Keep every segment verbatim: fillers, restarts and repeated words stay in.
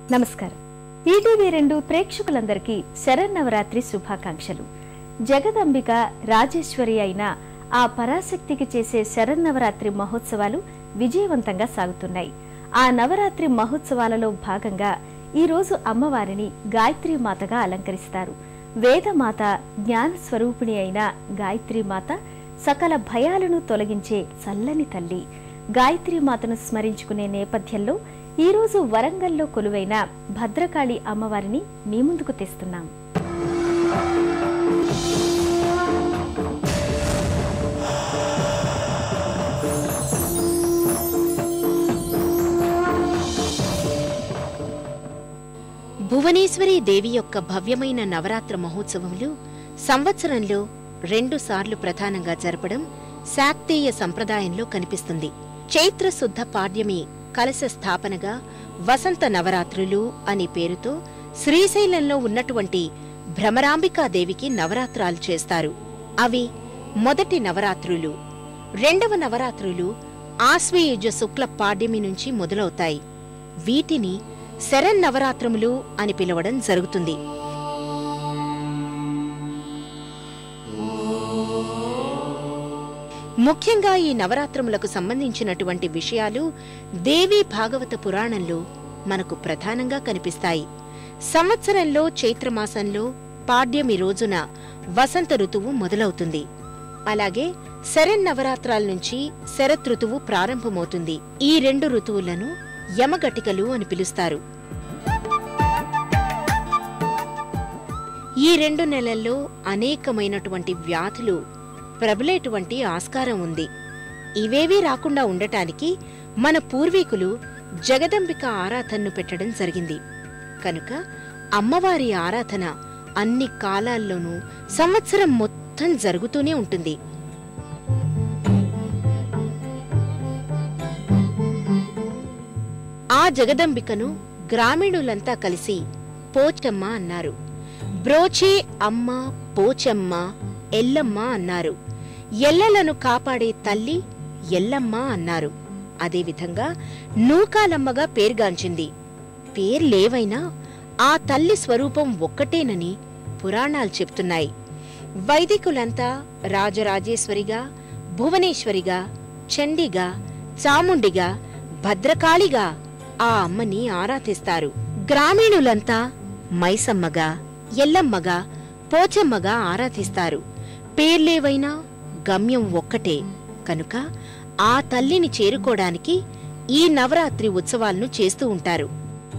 నమస్కారం. ఈటీవీ రెండు ప్రేక్షకులందరికీ శరన్నవరాత్రి శుభాకాంక్షలు. జగదంబిక రాజేశ్వరి అయిన ఆ పరాశక్తికి చేసే శరన్నవరాత్రి మహోత్సవాలు విజయవంతంగా సాగుతున్నాయి. ఆ నవరాత్రి మహోత్సవాలలో భాగంగా ఈ రోజు అమ్మవారిని గాయత్రీ మాతగా అలంకరిస్తారు. వేదమాత, జ్ఞాన స్వరూపిణి అయిన గాయత్రీ మాత సకల భయాలను తొలగించే చల్లని తల్లి. గాయత్రీ మాతను స్మరించుకునే నేపథ్యంలో ఈ రోజు వరంగల్లో కొలువైన భద్రకాళి అమ్మవారిని మీ ముందుకు తెస్తున్నాం. భువనేశ్వరీ దేవి యొక్క భవ్యమైన నవరాత్ర మహోత్సవములు సంవత్సరంలో రెండు సార్లు ప్రధానంగా జరపడం శాక్తేయ సంప్రదాయంలో కనిపిస్తుంది. చైత్ర శుద్ధ పాడ్యమి కలశ స్థాపనగా వసంత నవరాత్రులు అనే పేరుతో శ్రీశైలంలో ఉన్నటువంటి భ్రమరాంబికాదేవికి నవరాత్రాలు చేస్తారు. అవి మొదటి నవరాత్రులు. రెండవ నవరాత్రులు ఆశ్వయుజ శుక్ల పాడ్యమి నుంచి మొదలవుతాయి. వీటిని శరన్నవరాత్రములు అని పిలవడం జరుగుతుంది. ముఖ్యంగా ఈ నవరాత్రములకు సంబంధించినటువంటి విషయాలు దేవీ భాగవత పురాణంలో మనకు ప్రధానంగా కనిపిస్తాయి. సంవత్సరంలో చైత్రమాసంలో పాడ్యమి రోజున వసంత ఋతువు మొదలవుతుంది. అలాగే శరన్నవరాత్రాల నుంచి శరతృతువు ప్రారంభమవుతుంది. ఈ రెండు ఋతువులను యమఘటికలు అని పిలుస్తారు. ఈ రెండు నెలల్లో అనేకమైనటువంటి వ్యాధులు ప్రబలేటువంటి ఆస్కారం ఉంది. ఇవేవీ రాకుండా ఉండటానికి మన పూర్వీకులు జగదంబిక ఆరాధనను పెట్టడం జరిగింది. కనుక అమ్మవారి ఆరాధన అన్ని కాలాల్లోనూ సంవత్సరం మొత్తం జరుగుతూనే ఉంటుంది. ఆ జగదంబికను గ్రామీణులంతా కలిసి పోచమ్మ అన్నారు. బ్రోచే అమ్మ, పోచమ్మ, ఎల్లమ్మ అన్నారు. ఎల్లలను కాపాడే తల్లి ఎల్లమ్మ అన్నారు. అదేవిధంగా నూకాలమ్మగా పేర్గాంచింది. పేర్లేవైనా ఆ తల్లి స్వరూపం ఒక్కటేనని పురాణాలు చెప్తున్నాయి. వైదికులంతా రాజరాజేశ్వరిగా, భువనేశ్వరిగా, చండిగా, చాముండిగా, భద్రకాళిగా ఆ అమ్మని ఆరాధిస్తారు. గ్రామీణులంతా మైసమ్మగా, ఎల్లమ్మగా, పోచమ్మగా ఆరాధిస్తారు. పేర్లేవైనా గమ్యం ఒక్కటే కనుక ఆ తల్లిని చేరుకోవడానికి ఈ నవరాత్రి ఉత్సవాలను చేస్తూ ఉంటారు.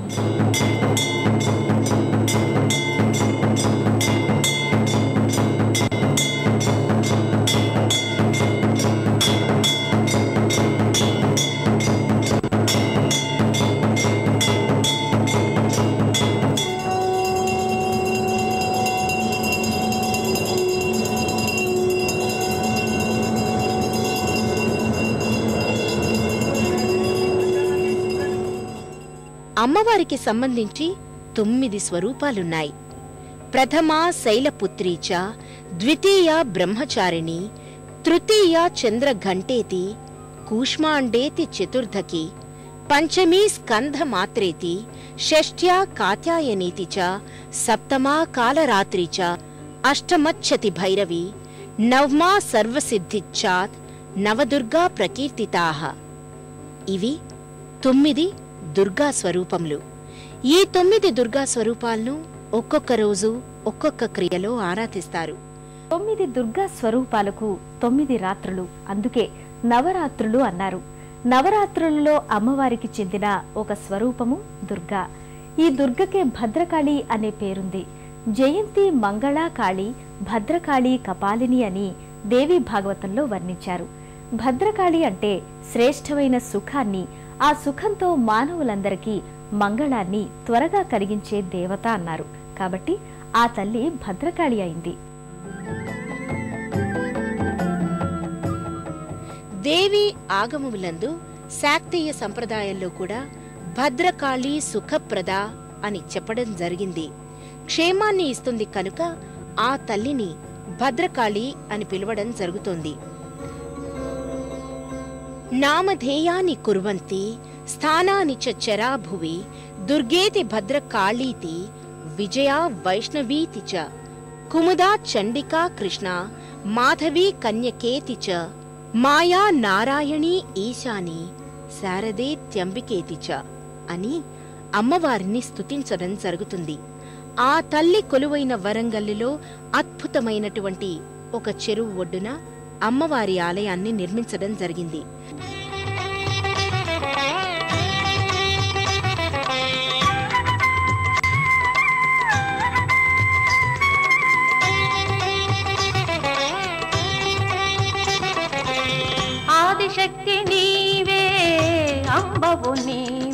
అమ్మవారికి సంబంధించి తొమ్మిది స్వరూపాలున్నాయి. ప్రథమ శైలపుత్రీచ, ద్వితీయ బ్రహ్మచారిణి, తృతీయ చంద్రఘంటేతి, కూష్మాండేతి చతుర్థకి, పంచమీ స్కంధమాత్రేతి, షష్ఠ్యా కాత్యాయనీతి చ, సప్తమా కాలరాత్రి చ, అష్టమచ్చతి భైరవి, నవమా సర్వసిద్ధిచ్చాత్, నవదుర్గా ప్రకీర్తితాః. ఇవి తొమ్మిది దుర్గా స్వరూపములు. ఈ తొమ్మిది దుర్గా స్వరూపాలను ఒక్కొక్క రోజు ఒక్కొక్క క్రియలో ఆరాధిస్తారు. తొమ్మిది దుర్గా స్వరూపాలకు తొమ్మిది రాత్రులు, అందుకే నవరాత్రులు అన్నారు. నవరాత్రులలో అమ్మవారికి చెందిన ఒక స్వరూపము దుర్గా. ఈ దుర్గకే భద్రకాళి అనే పేరుంది. జయంతి మంగళాకాళి, భద్రకాళి కపాలిని అని దేవీ భాగవతంలో వర్ణించారు. భద్రకాళి అంటే శ్రేష్టమైన సుఖాన్ని, ఆ సుఖంతో మానవులందరికీ మంగళాన్ని త్వరగా కలిగించే దేవత అన్నారు. కాబట్టి ఆ తల్లి భద్రకాళి అయింది. దేవి ఆగమములందు శాక్తేయ సంప్రదాయంలో కూడా భద్రకాళి సుఖప్రద అని చెప్పడం జరిగింది. క్షేమాన్ని ఇస్తుంది కనుక ఆ తల్లిని భద్రకాళి అని పిలవడం జరుగుతోంది. నామధేయాని కుర్వంతి స్థానాని చ చరా భువి దుర్గేతి భద్రకాళీతి విజయా వైష్ణవీతి చ కుముదా చండికా కృష్ణ మాధవీ కన్యకేతి చ మాయా నారాయణీ ఈశాని శారదేత్యంబికేతి చ అని అమ్మవారిని స్తుతించడం జరుగుతుంది. ఆ తల్లి కొలువైన వరంగల్లులో అద్భుతమైనటువంటి ఒక చెరువు ఒడ్డున అమ్మవారి ఆలయాన్ని నిర్మించడం జరిగింది. ఆదిశక్తి నీవే అంబవు నీవే